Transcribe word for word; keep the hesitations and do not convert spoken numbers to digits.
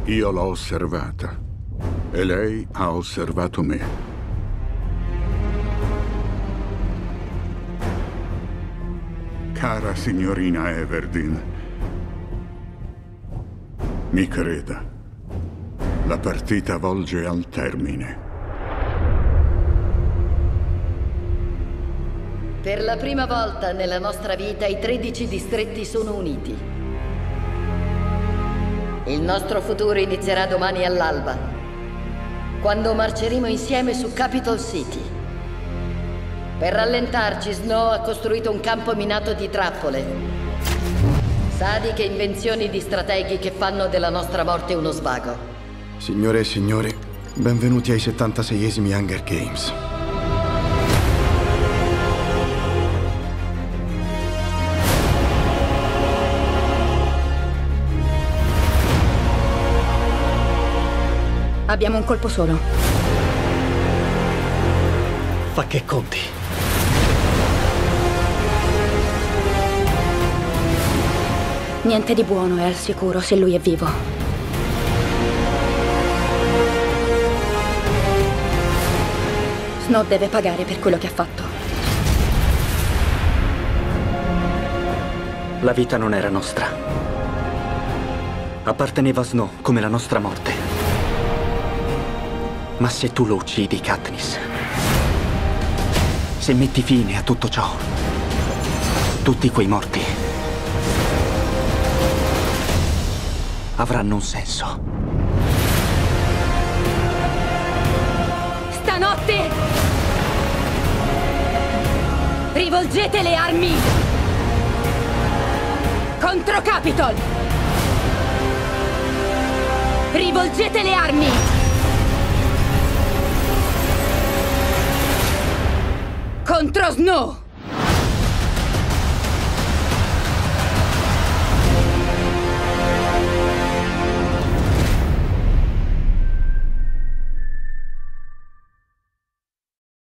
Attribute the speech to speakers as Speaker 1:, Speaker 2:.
Speaker 1: Io l'ho osservata e lei ha osservato me. Cara signorina Everdeen, mi creda, la partita volge al termine.
Speaker 2: Per la prima volta nella nostra vita i tredici distretti sono uniti. Il nostro futuro inizierà domani all'alba, quando marceremo insieme su Capitol City. Per rallentarci, Snow ha costruito un campo minato di trappole. Sadiche invenzioni di strateghi che fanno della nostra morte uno svago.
Speaker 3: Signore e signori, benvenuti ai settantaseiesimi Hunger Games.
Speaker 4: Abbiamo un colpo solo.
Speaker 5: Fa che conti.
Speaker 4: Niente di buono è al sicuro se lui è vivo. Snow deve pagare per quello che ha fatto.
Speaker 5: La vita non era nostra. Apparteneva a Snow come la nostra morte. Ma se tu lo uccidi, Katniss, se metti fine a tutto ciò, tutti quei morti avranno un senso.
Speaker 4: Stanotte rivolgete le armi contro Capitol! Rivolgete le armi contro Snow!